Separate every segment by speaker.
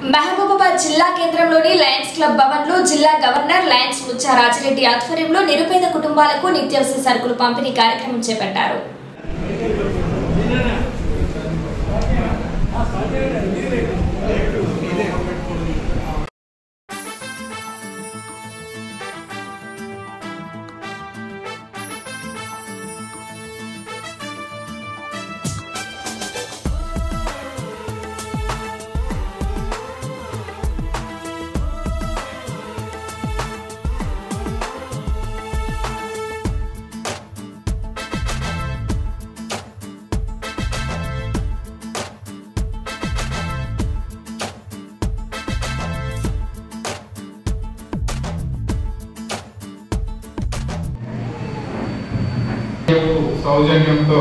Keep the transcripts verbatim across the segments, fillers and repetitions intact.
Speaker 1: మహబూబాబాద్ జిల్లా కేంద్రంలోని Lions club భవన్లో జిల్లా గవర్నర్ లయన్స్ ముచ్చా రాజిరెడ్డి ఆధ్వర్యంలో నిరుపేద కుటుంబాలకు నిత్యావసర సరుకులు పంపిణీ కార్యక్రమం చేపట్టారు.
Speaker 2: సౌజన్యంతో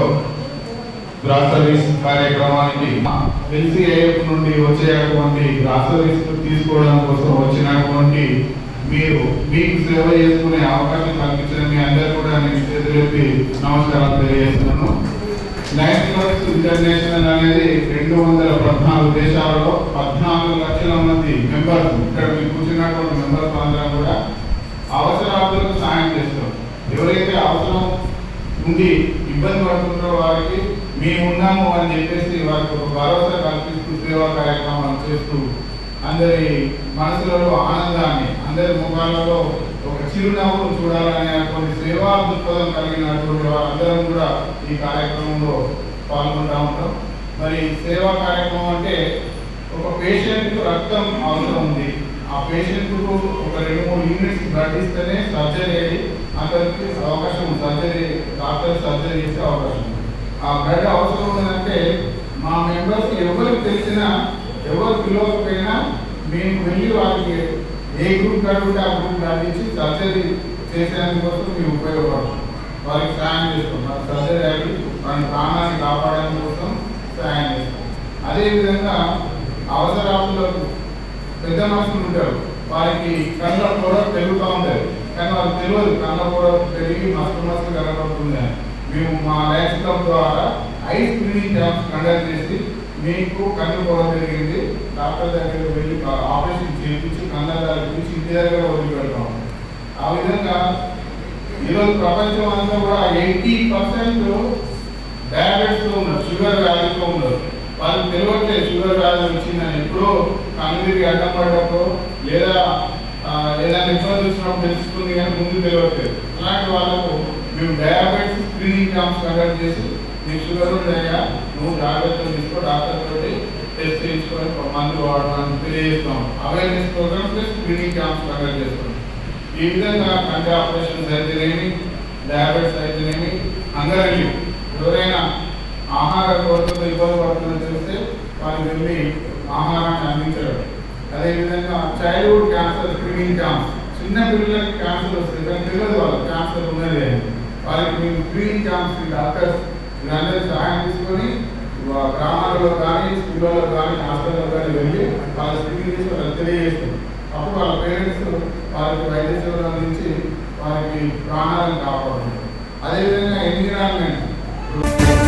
Speaker 2: గ్రాసరీస్ కార్యక్రమానికి ఎల్సీఐఎఫ్ నుండి వచ్చేటువంటి గ్రాసరీస్ తీసుకోవడం కోసం వచ్చినటువంటి మీరు మీకు సేవ చేసుకునే అవకాశం కల్పించిన మీ అందరూ కూడా నేను చేతులెత్తి నమస్కారాలు తెలియజేస్తున్నాను. లయన్స్ క్లబ్స్ ఇంటర్నేషనల్ అనేది రెండు వందల పద్నాలుగు దేశాలలో పద్నాలుగు లక్షల మంది మెంబర్స్, ఇక్కడ మీకు కూర్చున్నటువంటి మెంబర్స్ అందరం కూడా అవసరాలకు సాయం చేస్తారు. ఎవరైతే అవసరం ఉండి ఇబ్బంది పడుతుంటారో వారికి మేము ఉన్నాము అని చెప్పేసి వారికి ఒక భరోసా కల్పిస్తూ సేవా కార్యక్రమాలు చేస్తూ అందరి మనసులలో ఆనందాన్ని, అందరి ముఖాలలో ఒక చిరునవ్వును చూడాలనేటువంటి సేవా దృక్పథం కలిగినటువంటి వారందరం కూడా ఈ కార్యక్రమంలో పాల్గొంటూ ఉంటాం. మరి సేవా కార్యక్రమం అంటే ఒక పేషెంట్కు రక్తం అవసరం ఉంది, ఆ పేషెంట్కు ఒక రెండు మూడు యూనిట్స్ బ్లడ్ ఇస్తేనే సర్జరీ అయ్యి అతనికి అవకాశం, సర్జరీ డాక్టర్ సర్జరీ చేసే అవకాశం. ఆ బ్లడ్ అవసరం ఉందంటే మా మెంబర్స్ ఎవరికి తెలిసినా ఎవరు పిలవకపోయినా మేము వెళ్ళి వారికి ఏ గ్రూప్ బ్లడ్ ఉంటే ఆ గ్రూప్ బ్లడ్ ఇచ్చి సర్జరీ చేసేందుకోసం మేము ఉపయోగపడతాం. వారికి సాయం చేస్తాం, వారి సర్జరీ అయ్యి వారి ప్రాణాన్ని కాపాడడం కోసం సాయం చేస్తాం. అదేవిధంగా అవసరాలకు పెద్ద మనుషులు ఉంటారు, వారికి కళ్ళ కూడా పెరుగుతూ ఉంటాయి, కానీ వాళ్ళకి తెలియదు కళ్ళ కూడా పెరిగి మస్తు మస్తు కనబడుతుంది. మేము మా లయన్స్ క్లబ్ ద్వారా ఐ స్క్రీనింగ్ క్యాంప్స్ కండక్ట్ చేసి మీకు కన్ను కూడా పెరిగింది, డాక్టర్ దగ్గర వెళ్ళి ఆపరేషన్ చేయించి కళ్ళ దగ్గర ఇంటి దగ్గర వదిలిపెడతాం. ఆ విధంగా ఈరోజు ప్రపంచం అంతా కూడా ఎయిటీ పర్సెంట్ డయాబెటిస్తో ఉన్నారు, షుగర్ వ్యాధితో ఉన్నారు. వాళ్ళకి తెలియట్లేదు షుగర్ వ్యాధి వచ్చిందని. ఎప్పుడో కన్ను తిరిగి అడ్డం పడ్డప్పుడు లేదా ఏదైనా ఇబ్బంది వచ్చినప్పుడు తెలుసుకుంది కానీ ముందు తెలియట్లేదు. అలాంటి వాళ్ళకు మేము డయాబెటిస్ స్క్రీనింగ్ క్యాంప్స్ కండక్ట్ చేసి నీకు షుగర్ ఉన్నాయా, నువ్వు జాగ్రత్తలు తీసుకో, డాక్టర్ తోటి టెస్ట్ చేయించుకొని మందులు వాడడానికి తెలియజేస్తాం. Awareness programmes plus screening camps conduct చేస్తాం. ఈ విధంగా కంటి ఆపరేషన్స్ అయితేనేమి, డయాబెటిస్ అయితేనేమి, హంగర్ రిలీఫ్, ఎవరైనా ఆహార కొరతతో ఇబ్బంది పడుతుందని తెలిస్తే వారికి వెళ్ళి ఆహారాన్ని అందించడం. అదేవిధంగా చైల్డ్హుడ్ క్యాన్సర్ స్క్రీనింగ్ క్యాంప్స్, చిన్న పిల్లలకి క్యాన్సర్ వస్తుంది కానీ తెలియదు వాళ్ళకి క్యాన్సర్ ఉన్నది అని, వారికి మేము స్క్రీనింగ్ క్యాంప్స్ డాక్టర్స్ వీళ్ళందరూ సహాయం తీసుకొని గ్రామాలలో కానీ స్కూళ్ళలో కానీ హాస్పిటల్లో కానీ వెళ్ళి వాళ్ళ స్క్రీనింగ్ చేసి వాళ్ళకి తెలియజేస్తాం. అప్పుడు వాళ్ళ పేరెంట్స్ వారికి వైద్య సేవలు అందించి వారికి ప్రాణాలను కాపాడుతారు. అదేవిధంగా ఎన్విరాన్మెంట్